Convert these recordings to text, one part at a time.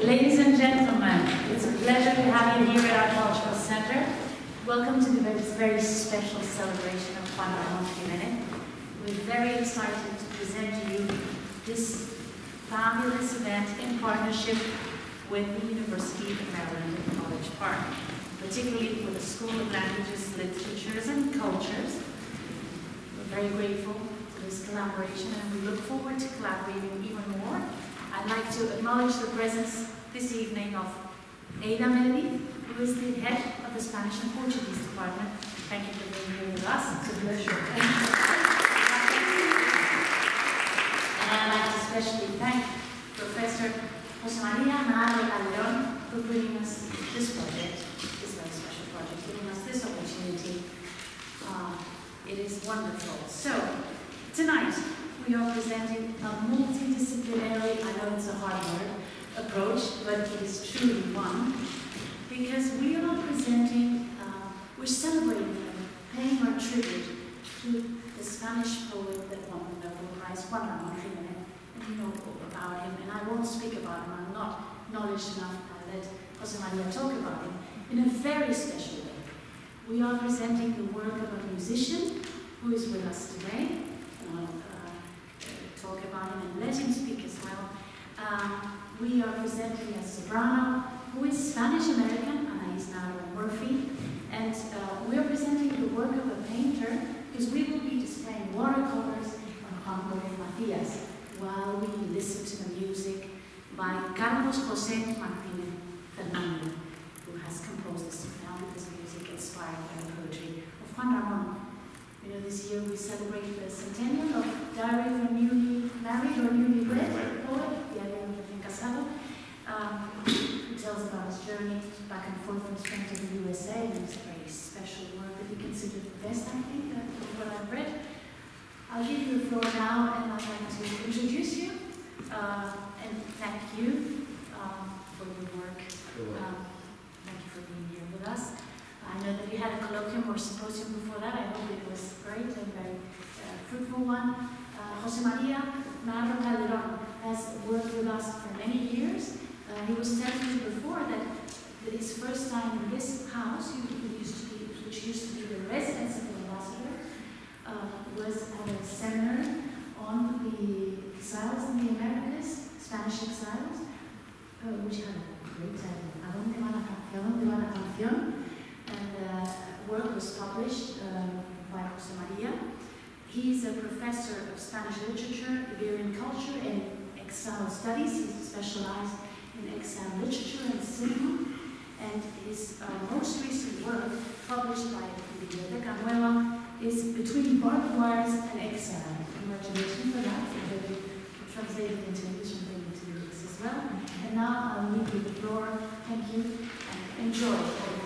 Ladies and gentlemen, it's a pleasure to have you here at our Cultural Center. Welcome to this very special celebration of Juan Ramón Jiménez. We're very excited to present to you this fabulous event in partnership with the University of Maryland at College Park, particularly with the School of Languages, Literatures and Cultures. We're very grateful for this collaboration and we look forward to collaborating even more. I'd like to acknowledge the presence this evening of Ada Melody, who is the head of the Spanish and Portuguese department. Thank you for being here with us. It's a pleasure. And I'd like to especially thank Professor José María Calderón for bringing us this project, this very special project, giving us this opportunity. It is wonderful. So, tonight, we are presenting a multidisciplinary, I know it's a hard word, approach, but it is truly one, because we are presenting, we're celebrating and paying our tribute to the Spanish poet that won the Nobel Prize, Juan Ramón Jiménez, and you know about him, and I won't speak about him, I'm not knowledge enough, I'll let José María talk about him, in a very special way. We are presenting the work of a musician who is with us today. Talk about him and let him speak as well. We are presenting a soprano who is Spanish-American, Anaïs Murphy, and we are presenting the work of a painter because we will be displaying watercolors on Juan Matías while we listen to the music by Carlos José Martínez Fernando, who has composed this fabulous music inspired by the poetry of Juan Ramón. You know, this year we celebrate the centennial of Diary of a Newly Married or Newlywed poet, Diario de un Casado, who tells about his journey back and forth from Spain to the USA, and it's a very special work that he considered the best, I think, of what I've read. I'll give you the floor now, and I'd like to introduce you, and thank you for your work. Thank you for being here with us. I know that you had a colloquium or symposium before that. I hope it was great and very fruitful one. José María Calderón has worked with us for many years. He was telling me before that his first time in this house, which used to be the residence of the ambassador, was at a seminar on the exiles in the Americas, Spanish exiles, which had a great title, ¿A dónde va la canción? And the work was published by José María. He's a professor of Spanish literature, Iberian culture, and exile studies. He's specialized in exile literature and cinema. And his most recent work, published by Biblioteca Nueva, is Between Barbed Wires and Exile. Congratulations for that. We'll translate it into English and bring it to you as well. And now I'll leave you the floor. Thank you and enjoy.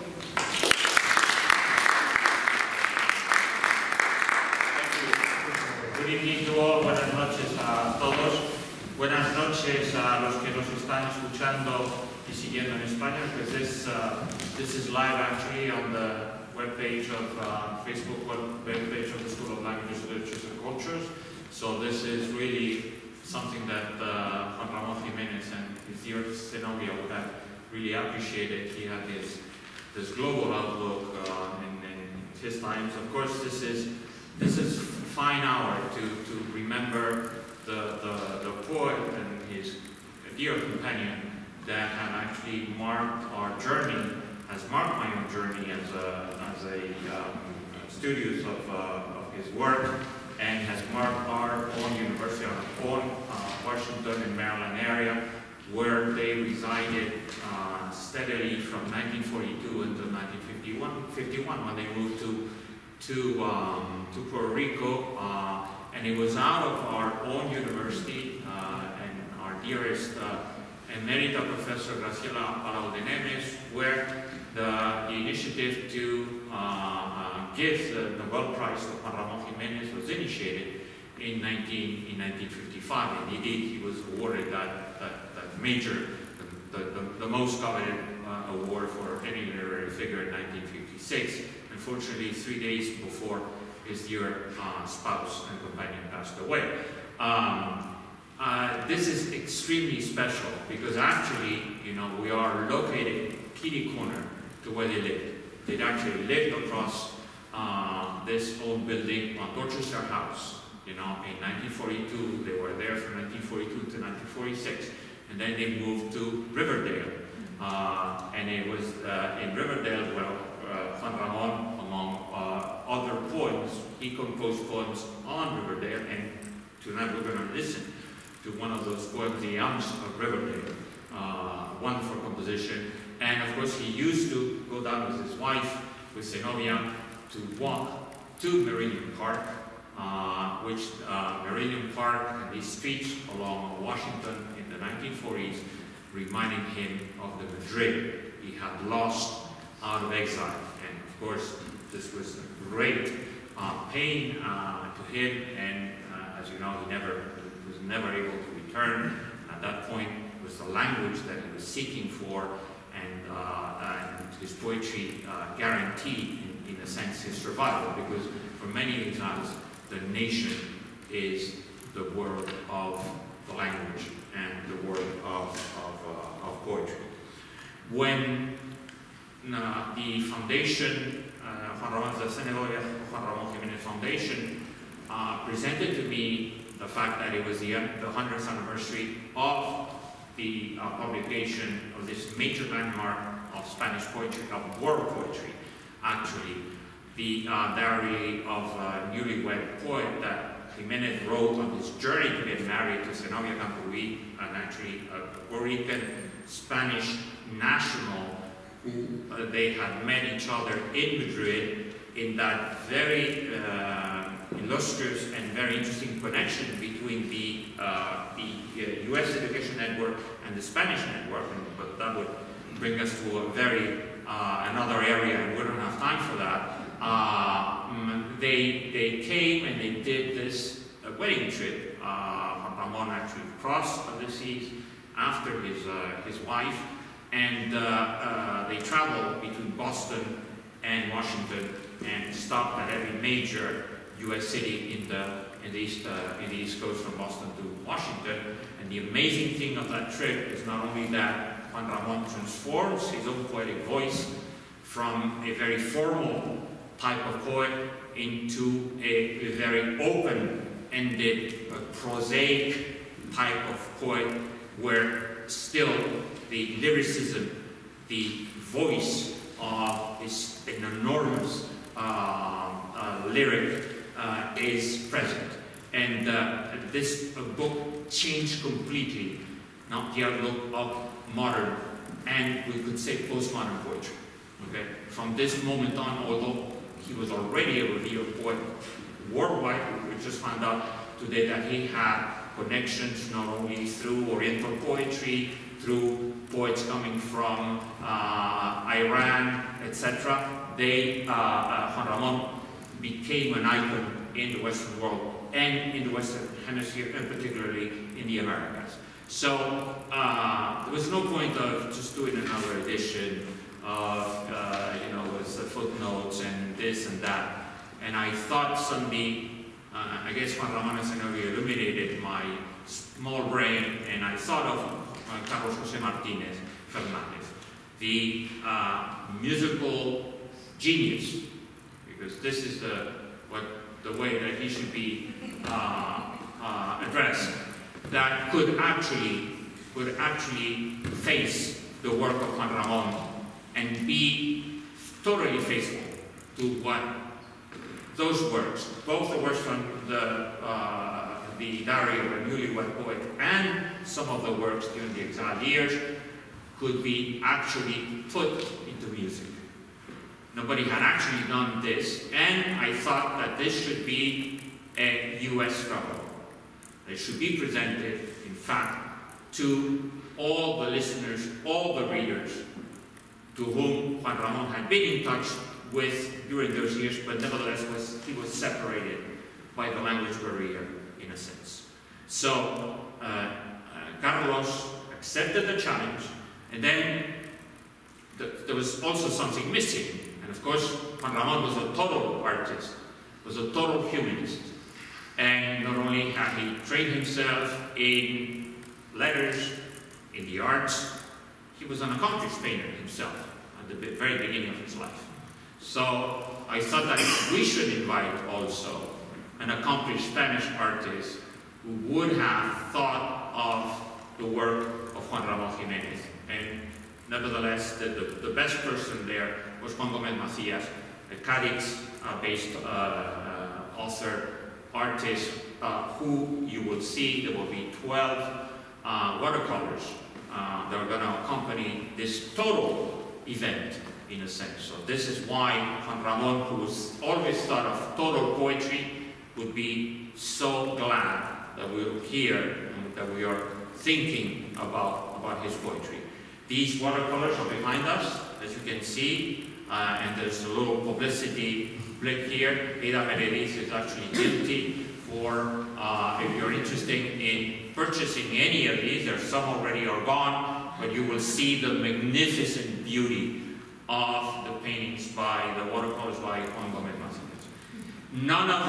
Good evening to all, buenas noches a todos. Buenas noches a los que nos están escuchando y siguiendo en España, because this is live actually on the webpage of Facebook webpage of the School of Languages, Literatures and Cultures. So this is really something that Juan Ramón Jiménez and his dear Zenobia would have really appreciated. He had this global outlook in his times. Of course, this is a fine hour to remember the poet and his dear companion that have actually marked our journey, has marked my own journey as a student of his work, and has marked our own university, our own Washington and Maryland area, where they resided steadily from 1942 until 1951 when they moved to Puerto Rico, and it was out of our own university and our dearest emerita Professor Graciela Palau de Nemes, where the initiative to give the Nobel Prize to Juan Ramón Jiménez was initiated in 1955, and indeed he was awarded that major, the most coveted award for any literary figure in 1956. Unfortunately, 3 days before his dear spouse and companion passed away. this is extremely special because actually, you know, we are located kitty corner to where they lived. They'd actually lived across this old building on Dorchester House. You know, in 1942, they were there from 1942 to 1946, and then they moved to Riverdale. And it was in Riverdale where Juan Ramón, among other poems, he composed poems on Riverdale, and tonight we're going to listen to one of those poems, The Arms of Riverdale, wonderful composition. And of course he used to go down with his wife, with Zenobia, to walk to Meridian Park, which Meridian Park and these streets along Washington in the 1940s reminding him of the Madrid he had lost out of exile. And of course, this was a great pain to him, and as you know, he was never able to return. At that point, it was the language that he was seeking for, and his poetry guaranteed, in a sense, his survival, because for many exiles, the nation is the word of the language and the word of poetry. When the foundation, Juan Ramón Jiménez Foundation, presented to me the fact that it was the 100th anniversary of the publication of this major landmark of Spanish poetry, of world poetry, actually, the diary of a newlywed poet that Jiménez wrote on his journey to get married to Zenobia Campoví, and actually a Puerto Rican Spanish national who they had met each other in Madrid in that very illustrious and very interesting connection between the U.S. education network and the Spanish network, but that would bring us to a very another area, and we don't have time for that. They came and they did this wedding trip. Ramón actually crossed the seas after his wife, and they traveled between Boston and Washington and stopped at every major U.S. city in the East Coast, from Boston to Washington. And the amazing thing of that trip is not only that Juan Ramón transforms his own poetic voice from a very formal type of poet into a very open-ended, prosaic type of poet, where still the lyricism, the voice is an enormous lyric is present. And this book changed completely, not the outlook of modern, and we could say postmodern poetry. Okay? From this moment on, although he was already a revered poet worldwide, we just found out today that he had connections not only through Oriental poetry, through poets coming from Iran, etc. Juan Ramón became an icon in the Western world and in the Western Hemisphere, and particularly in the Americas. So there was no point of just doing another edition of, with footnotes and this and that. And I thought suddenly, I guess Juan Ramón and Zenobia illuminated my small brain, and I thought of Carlos José Martínez Fernández, the musical genius, because this is the way that he should be addressed, that could actually face the work of Juan Ramón and be totally faithful to what those works, both the works from the diary of a newlywed poet and some of the works during the exile years, could be actually put into music. Nobody had actually done this, and I thought that this should be a U.S. struggle. It should be presented, in fact, to all the listeners, all the readers, to whom Juan Ramón had been in touch with during those years, but nevertheless he was separated by the language barrier, in a sense. So Carlos accepted the challenge, and then there was also something missing. And of course, Juan Ramón was a total artist, was a total humanist. And not only had he trained himself in letters, in the arts. He was an accomplished painter himself at the very beginning of his life. So I thought that we should invite also an accomplished Spanish artist who would have thought of the work of Juan Ramón Jiménez. And nevertheless, the best person there was Juan Gómez Macías, a Cádiz-based author, artist, who you will see. There will be 12 watercolors that are going to accompany this total event, in a sense. So this is why Juan Ramón, who was always thought of total poetry, would be so glad that we're here and that we are thinking about his poetry. These watercolors are behind us, as you can see, and there's a little publicity blip here. Itineraries is actually guilty for, if you're interested in purchasing any of these, there some already are gone, but you will see the magnificent beauty of the paintings by, the watercolors by Juan Gómez Macías. None of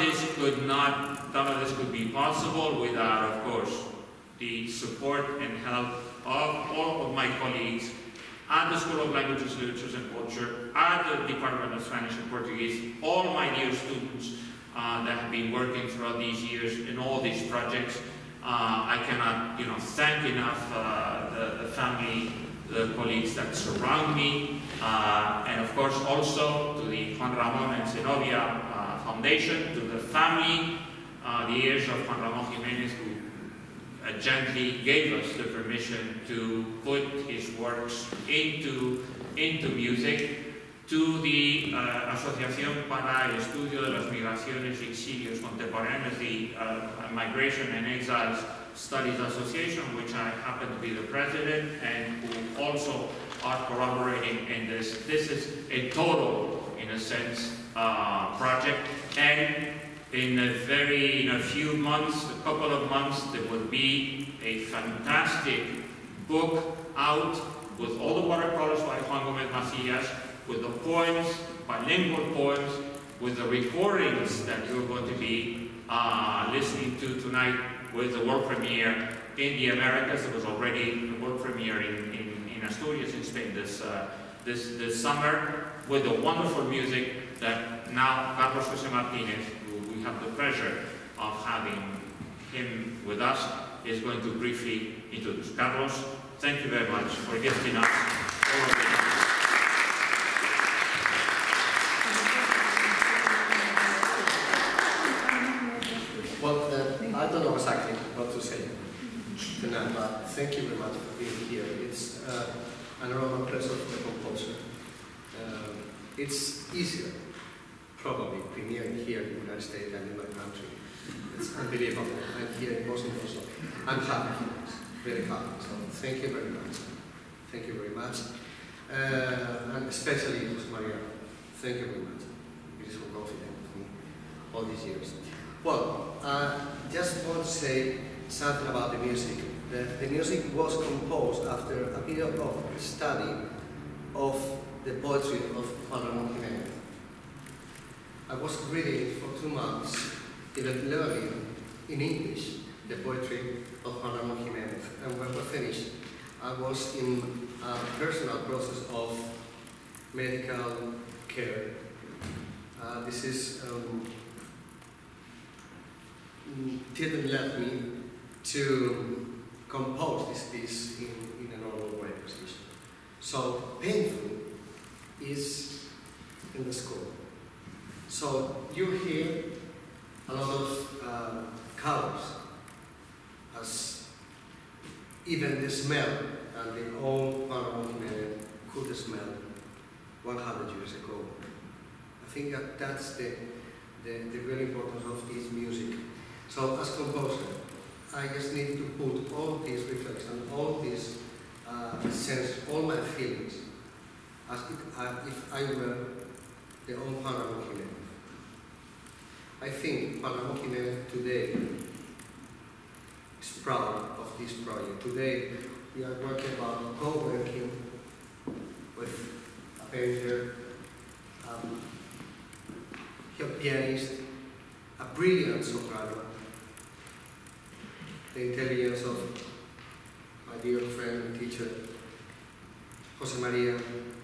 this could be possible without, of course, the support and help of all of my colleagues at the School of Languages, Literatures and Culture, at the Department of Spanish and Portuguese, all my dear students that have been working throughout these years in all these projects. I cannot, thank enough the family, the colleagues that surround me, and of course also to the Juan Ramón and Zenobia Foundation, to the family, the heirs of Juan Ramón Jiménez, who gently gave us the permission to put his works into music, to the Asociación para el Estudio de las Migraciones y Exilios Contemporáneos, the Migration and Exiles Studies Association, which I happen to be the president, and who also are collaborating in this. This is a total, in a sense, project, and in a few months, a couple of months, there will be a fantastic book out with all the watercolors by Juan Gómez Macías, with the poems, bilingual poems, with the recordings that you're going to be listening to tonight, with the world premiere in the Americas. There was already a world premiere in Asturias in Spain this summer, with the wonderful music that now Carlos José Martínez, who we have the pleasure of having him with us, is going to briefly introduce. Carlos, thank you very much for gifting us all of this. Well, I don't know exactly what to say tonight, but thank you very much for being here. It's an enormous pleasure for the composer. It's easier, probably, premiering here in the United States than in my country. It's unbelievable. And here in Boston also. I'm happy, very happy. So thank you very much. Thank you very much. And especially to Maria. Thank you very much. It is so confident with me all these years. Well, just want to say something about the music. The music was composed after a period of study of the poetry of Juan Ramón Jiménez. I was reading for 2 months, even learning in English the poetry of Juan Ramón Jiménez. And when we finished, I was in a personal process of medical care. This is didn't let me to compose this piece in a normal way. So painful is in the score. So you hear a lot of colors, as even the smell, and the old Juan Ramón Jiménez could smell 100 years ago. I think that that's the real importance of this music. So as composer, I just need to put all these reflections, all these sense, all my feelings, as if I were the old Juan Ramón Jiménez. I think Juan Ramón Jiménez today is proud of this project. Today we are working about co-working with a painter, a pianist, a brilliant soprano, the intelligence of my dear friend and teacher, Jose Maria,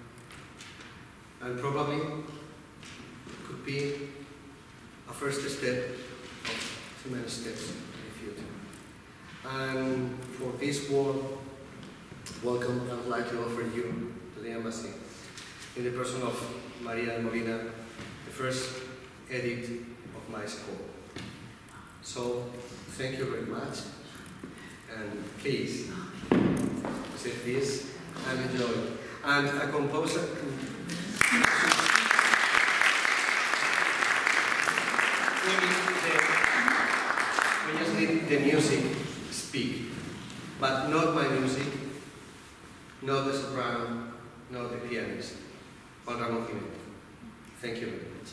and probably could be a first step of so many steps in the future. And for this warm welcome, I would like to offer you to the embassy, in the person of Maria Molina, the first edit of my score. So, thank you very much, and please, accept this and enjoy. And a composer, we just need the music speak, but not my music, not the soprano, not the pianist, Juan Ramón Jiménez. Thank you very much.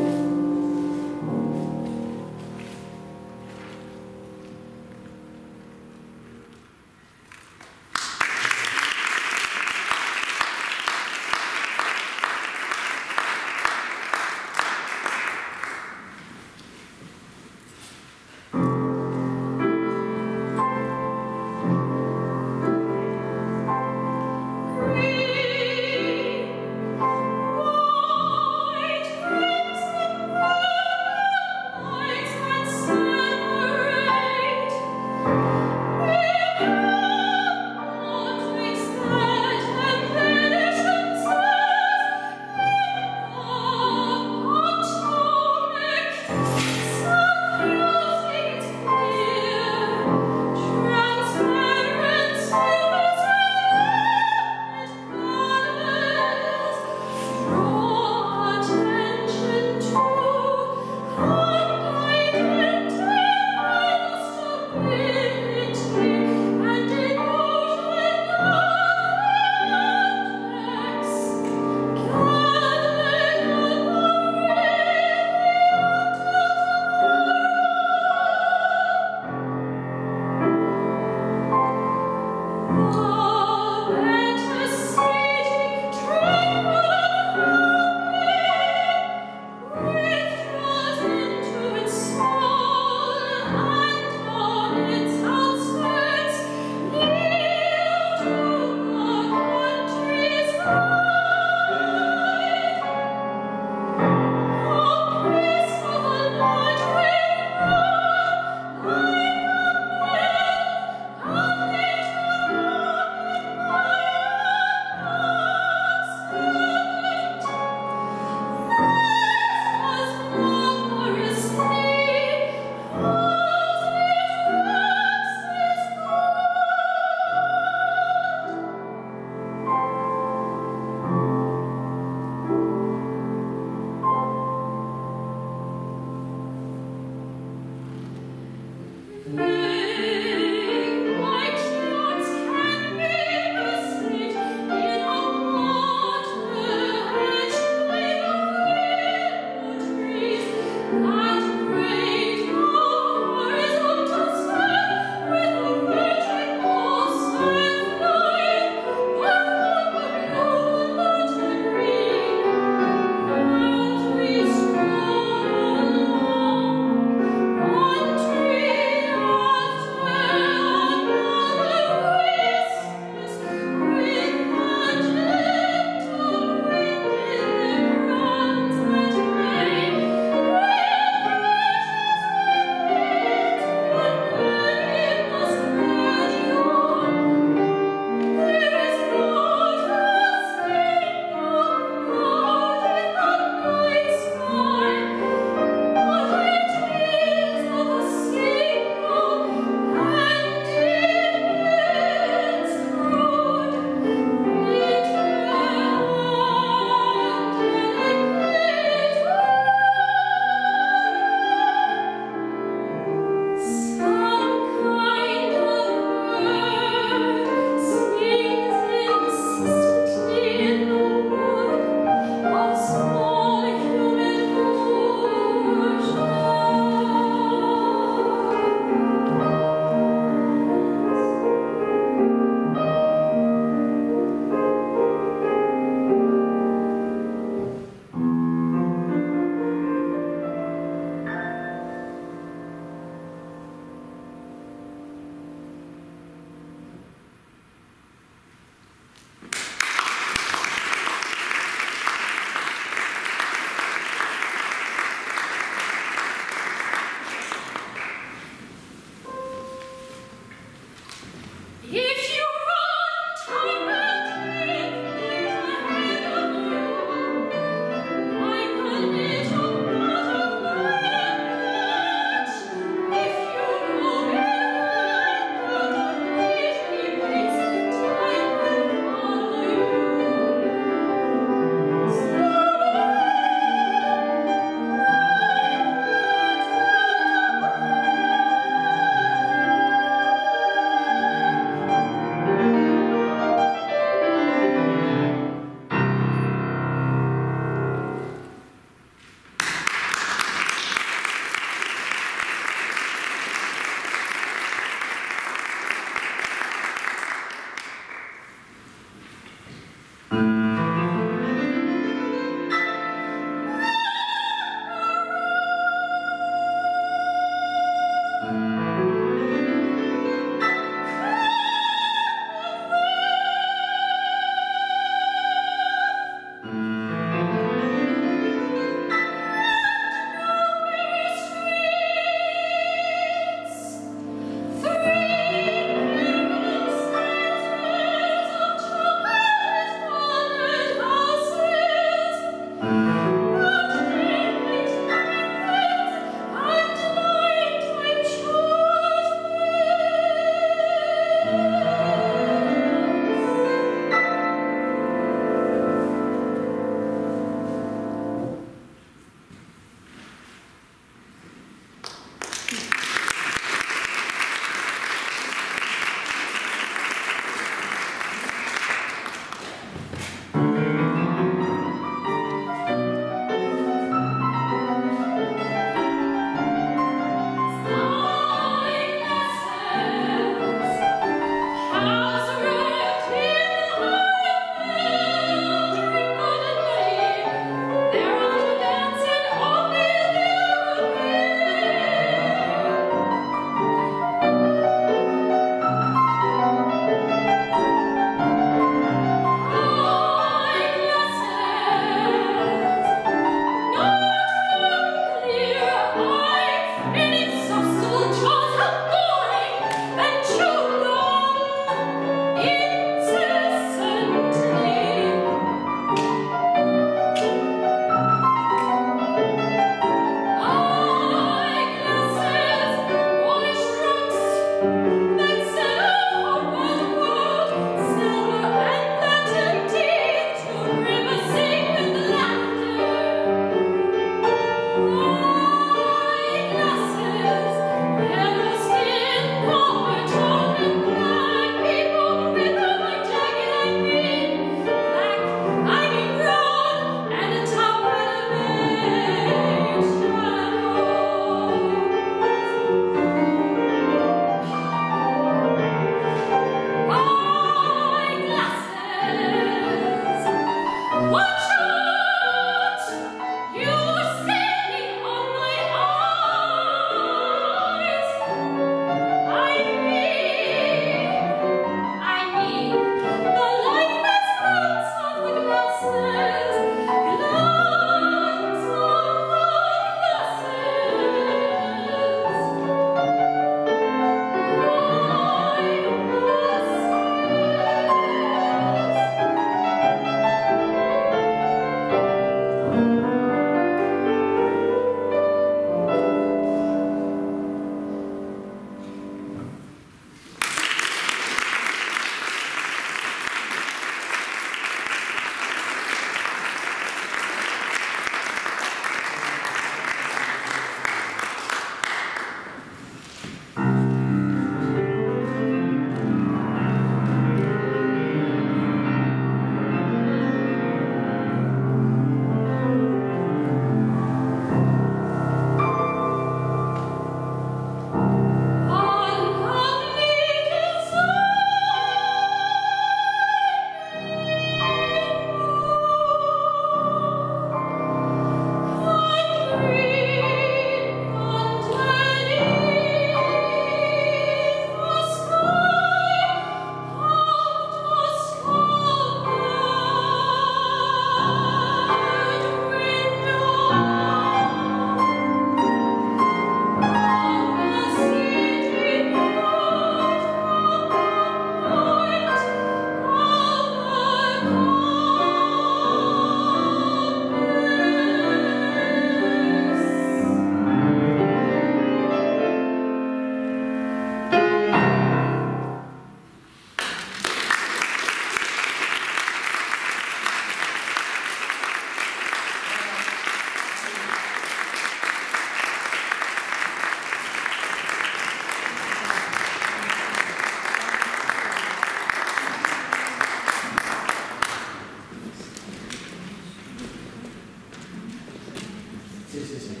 Sí, sí, sí.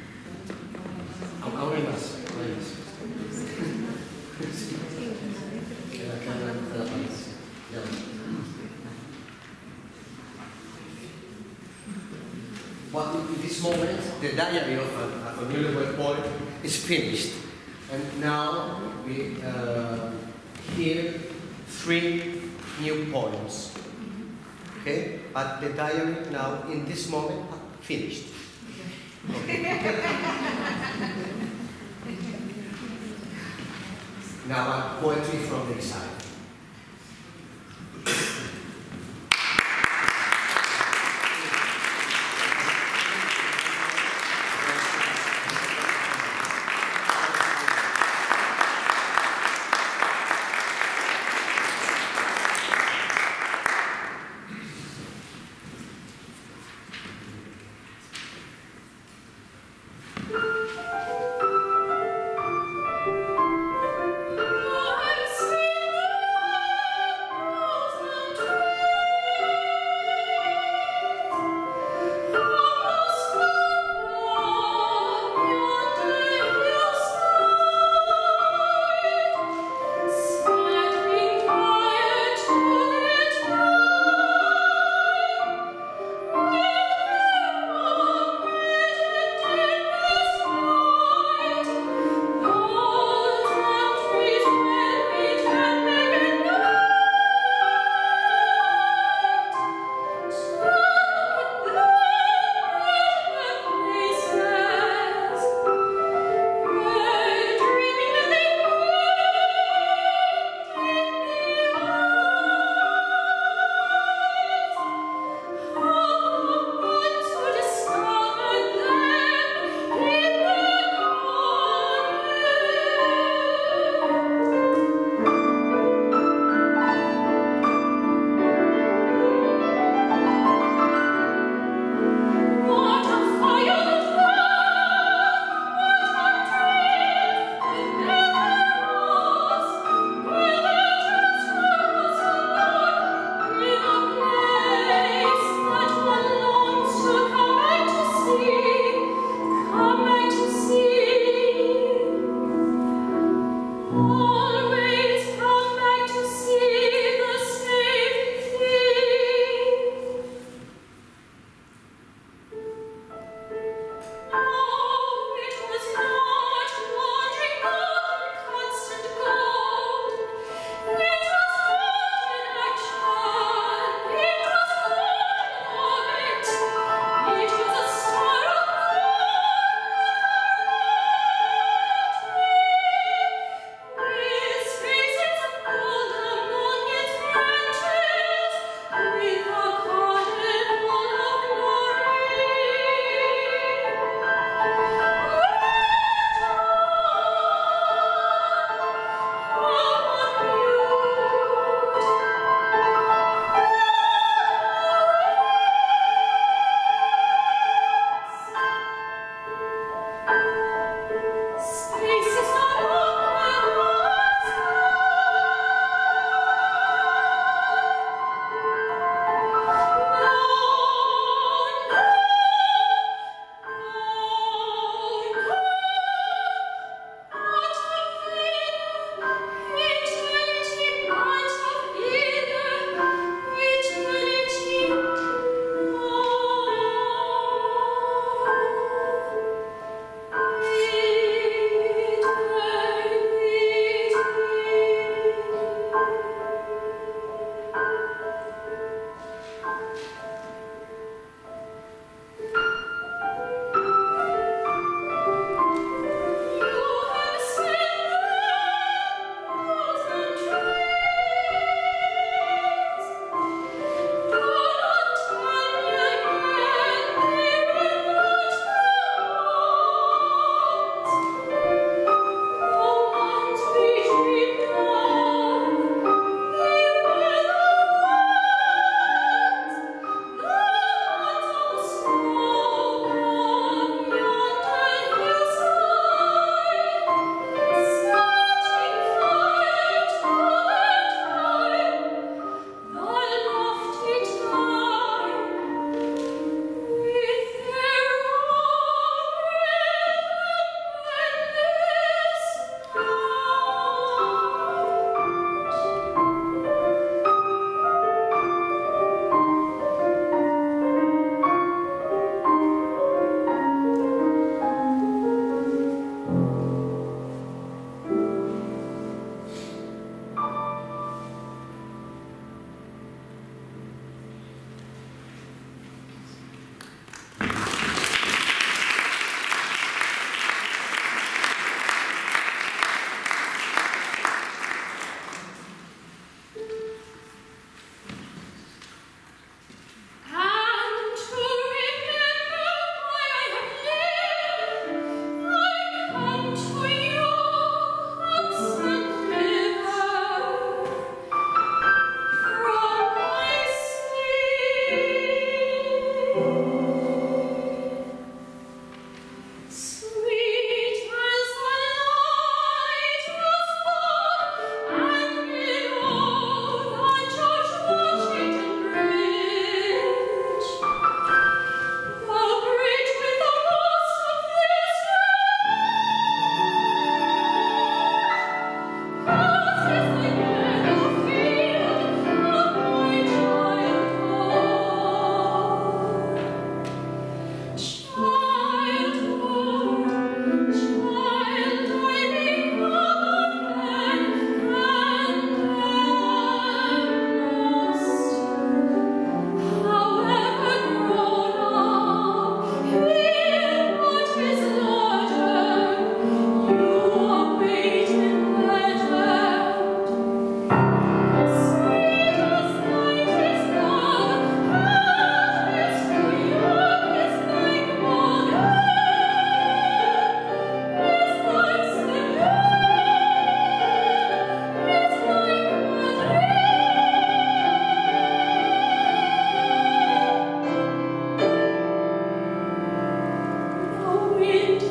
Aún hay más. But in this moment, the diary of a newlywed boy is finished. And now we hear 3 new poems. Okay? But the diary now, in this moment, finished. Okay. Now poetry from the inside. Oh, sweet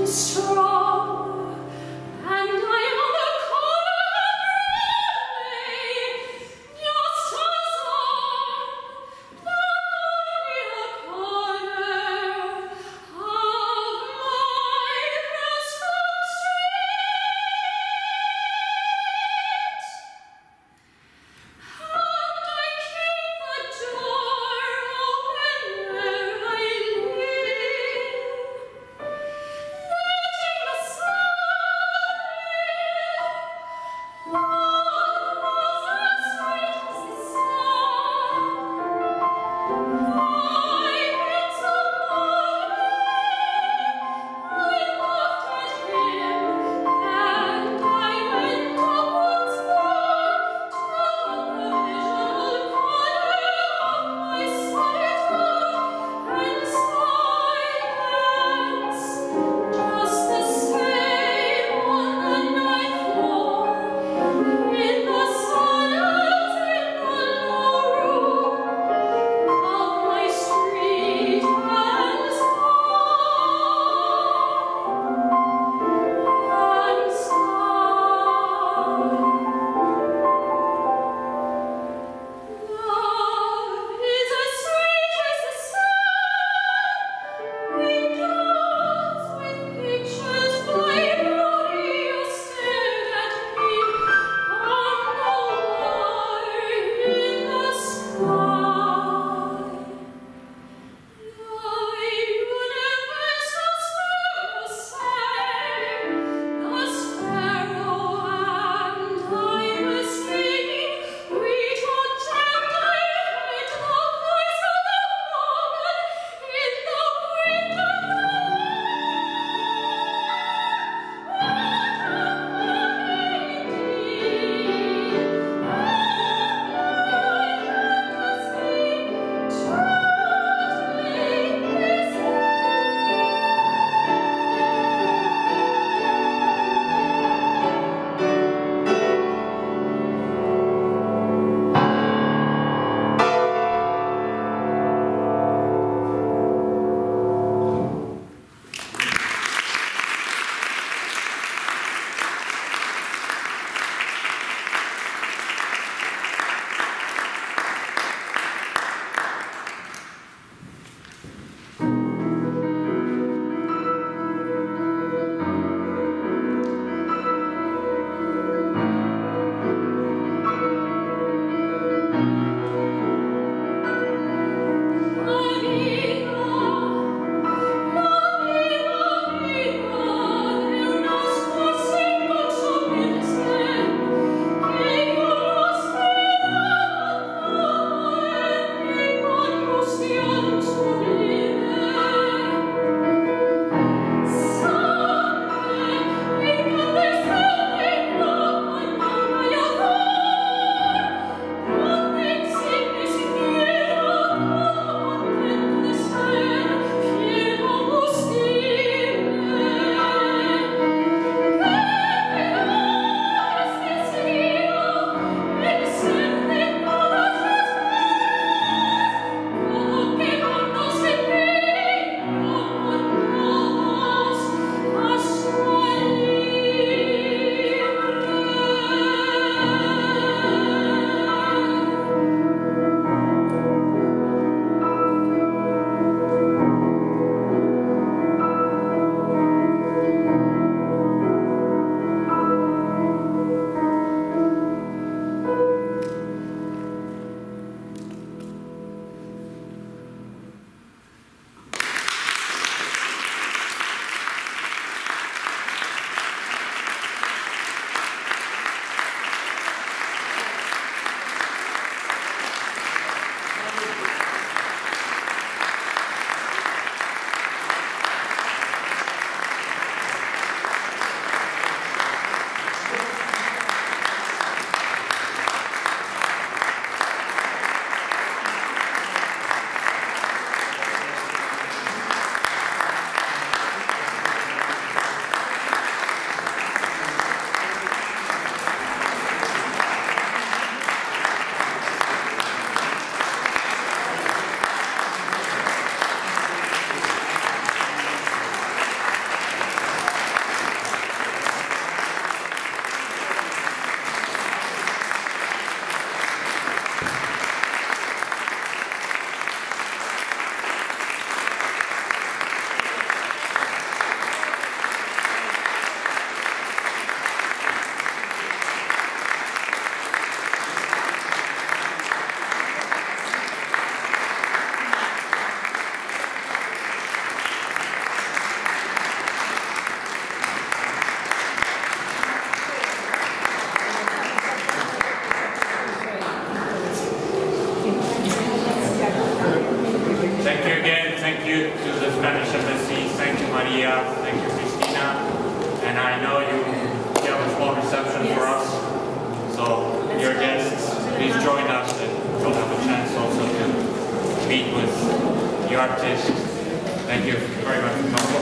Letting the Maria, thank you, Christina. And I know you have a small reception for us. So, your guests, please join us and you'll have a chance also to meet with the artists. Thank you very much for coming.